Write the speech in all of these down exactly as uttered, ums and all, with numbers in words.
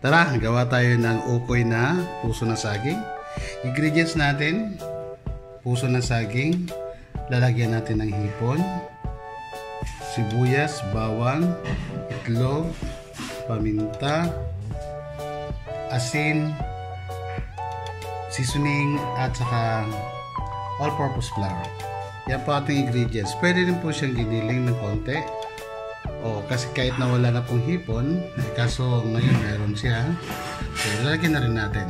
Tara, gawa tayo ng ukoy na puso ng saging. Ingredients natin, puso ng saging, lalagyan natin ng hipon, sibuyas, bawang, itlog, paminta, asin, seasoning, at saka all-purpose flour. Yan po ating ingredients. Pwede rin po siyang giniling ng konti. O, kasi kahit nawala na pong hipon, eh, kaso ngayon meron siya. So, lalagyan na rin natin.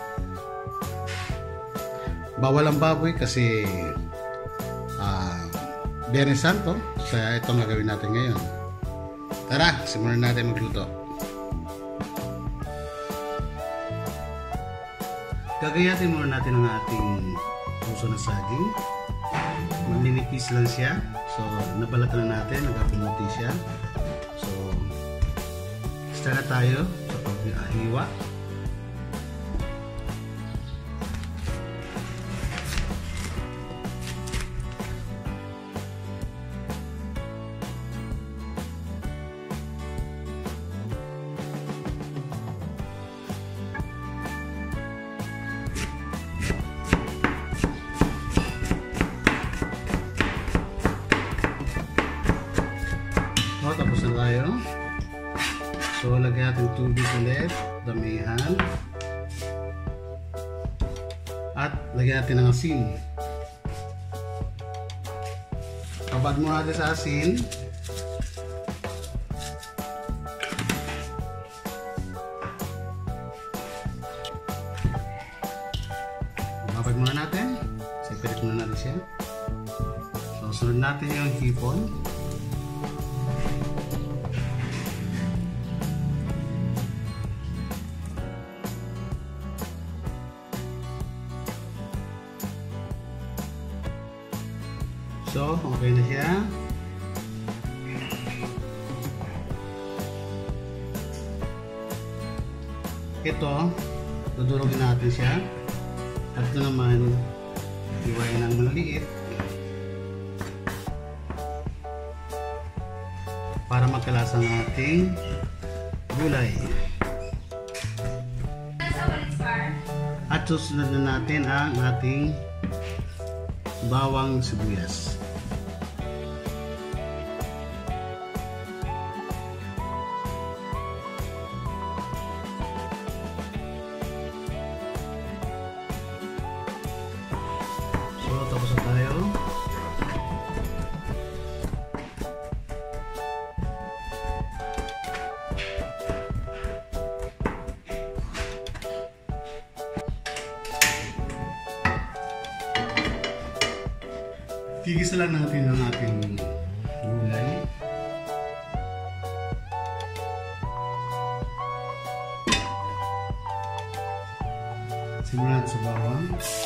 Bawal ang baboy kasi uh, Biyernes Santo. So, ito ang gagawin natin ngayon. Tara, simulan natin magluto. Gagayatin muna natin ang ating puso na saging. Maninipis lang siya. So, nabalatan na natin, nagkapumuti siya. So, start na tayo sa paghiwa. O, tapos na tayo. So, lagyan natin tubig ulit, damihan. At lagyan natin ng asin. Kabad mo natin sa asin. Kabad muna natin. Separate muna natin siya. So, sunod natin yung hipon. So, okay na siya. Ito, dudurugin natin siya. At ito naman, iwain ng maliliit para magkalasa ng ating gulay. At susunod na natin ang ating bawang sibuyas. So, tapos na tayo. Gigisa lang natin ang ating gulay. Simulan sa bawang.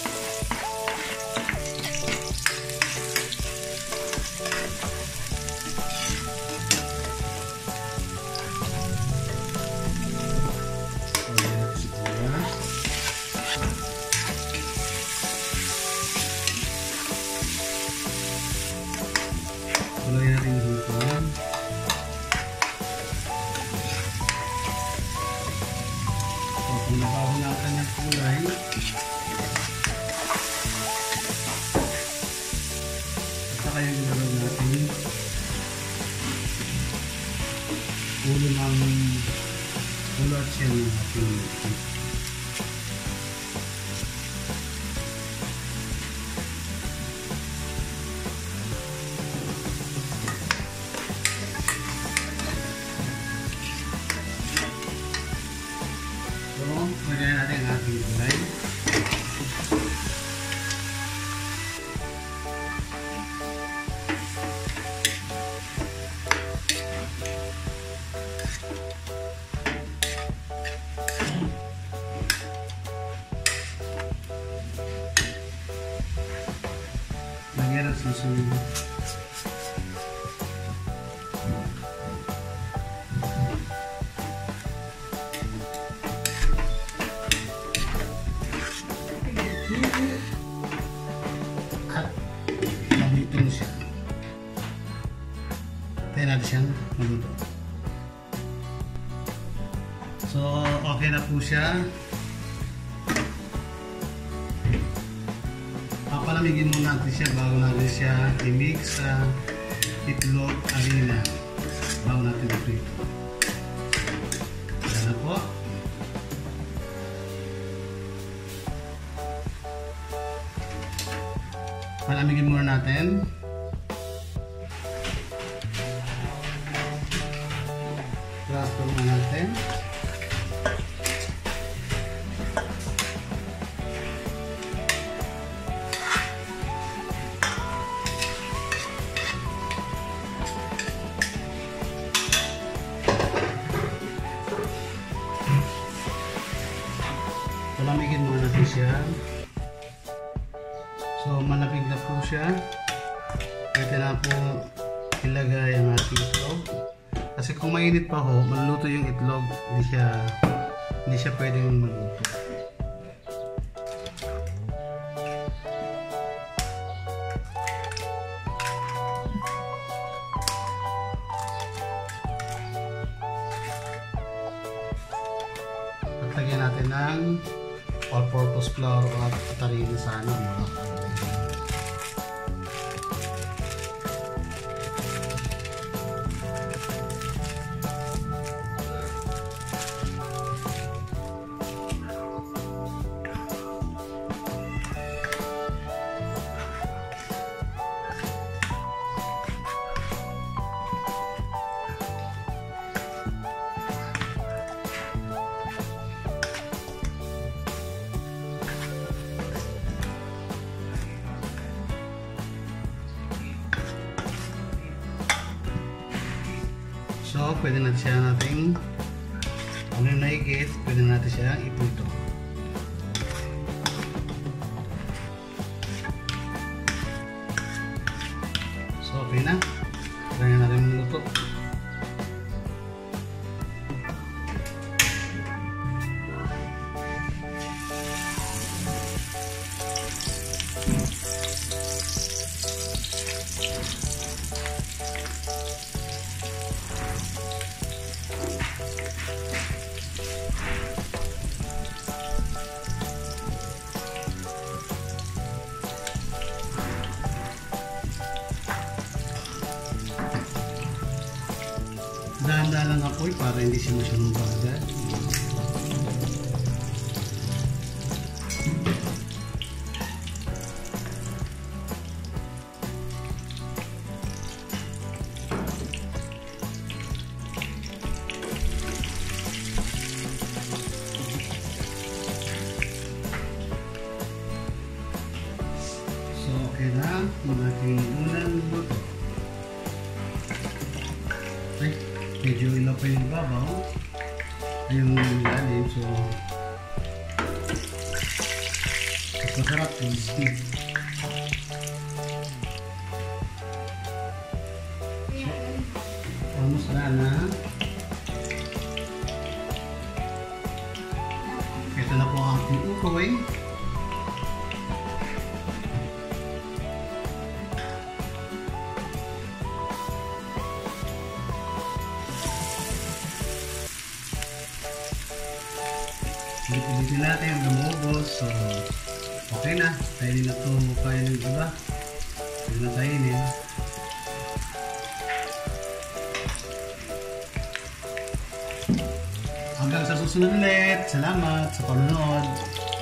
Kulay natin hipon. So, kung nabaho na ang kanyang kulay, at saka yung gagawin natin ulo ng ulo at siya ng ating lagyan natin ang ating gulay. Lagyan ang susunod. At maluto siya. Tayo natin siyang maluto. So, okay na po siya. Papalamigin muna natin siya bago natin siya i-mix sa itlog harina. Bago natin i-prito. Yan na po. Palamigin muna natin. Transfer muna natin. Palamigin muna natin siya. So, malamig na po siya. Pwede na po ilagay ang ating itlog. Kasi kung mainit pa ho, maluluto yung itlog, hindi siya, hindi siya pwedeng maluto. At lagyan natin ng all-purpose flour at tarili sana mga kapatid. So, pwede natin siya nating ano yung naigit, pwede natin siya iputo. So, okay na. Kaya natin maluto. Dahan-dahan lang apoy para hindi siya masyadong bagal. So, okay na. Yung ating unang luto. Okay. Medyo ilaw pa yung babaw ay yung lalim, so masarap yung steak. So, almost na na. Ito na po ang ating ukoy. Ulitin natin yung lumubos. So, okay na. Kainin na ito kaya ng iba. Huwag na kainin. Hanggang sa susunod ulit. Salamat sa panonood.